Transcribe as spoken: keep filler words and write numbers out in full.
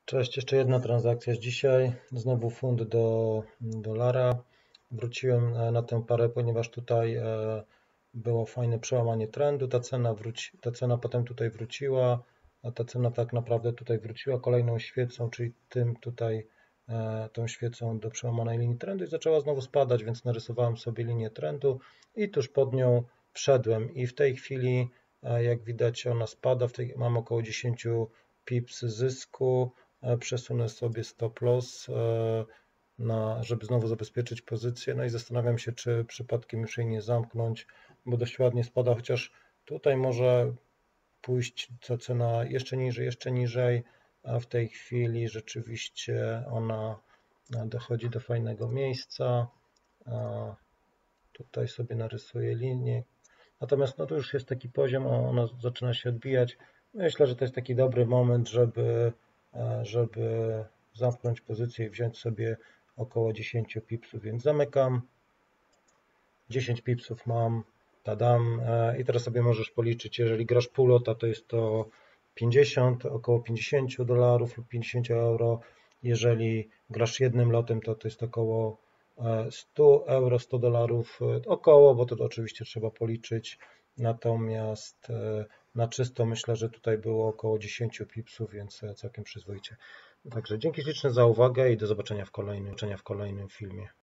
Cześć, jeszcze jedna transakcja z dzisiaj. Znowu funt do dolara. Wróciłem e, na tę parę, ponieważ tutaj e, było fajne przełamanie trendu. Ta cena, wróci, ta cena potem tutaj wróciła, a ta cena tak naprawdę tutaj wróciła kolejną świecą, czyli tym tutaj, e, tą świecą do przełamanej linii trendu i zaczęła znowu spadać, więc narysowałem sobie linię trendu i tuż pod nią wszedłem. I w tej chwili, e, jak widać, ona spada. W tej, mam około dziesięć pips zysku. Przesunę sobie stop loss, na, żeby znowu zabezpieczyć pozycję. No i zastanawiam się, czy przypadkiem już jej nie zamknąć, bo dość ładnie spada, chociaż tutaj może pójść ta cena jeszcze niżej, jeszcze niżej, a w tej chwili rzeczywiście ona dochodzi do fajnego miejsca. Tutaj sobie narysuję linię. Natomiast no to już jest taki poziom, ona zaczyna się odbijać. Myślę, że to jest taki dobry moment, żeby, żeby zamknąć pozycję i wziąć sobie około dziesięć pipsów, więc zamykam. dziesięć pipsów mam, tadam. I teraz sobie możesz policzyć, jeżeli grasz pół lota, to jest to pięćdziesiąt, około pięćdziesiąt dolarów lub pięćdziesiąt euro. Jeżeli grasz jednym lotem, to to jest około sto euro, sto dolarów, około, bo to oczywiście trzeba policzyć. Natomiast na czysto myślę, że tutaj było około dziesięć pipsów, więc całkiem przyzwoicie. Także dzięki śliczne za uwagę i do zobaczenia w kolejnym, w kolejnym filmie.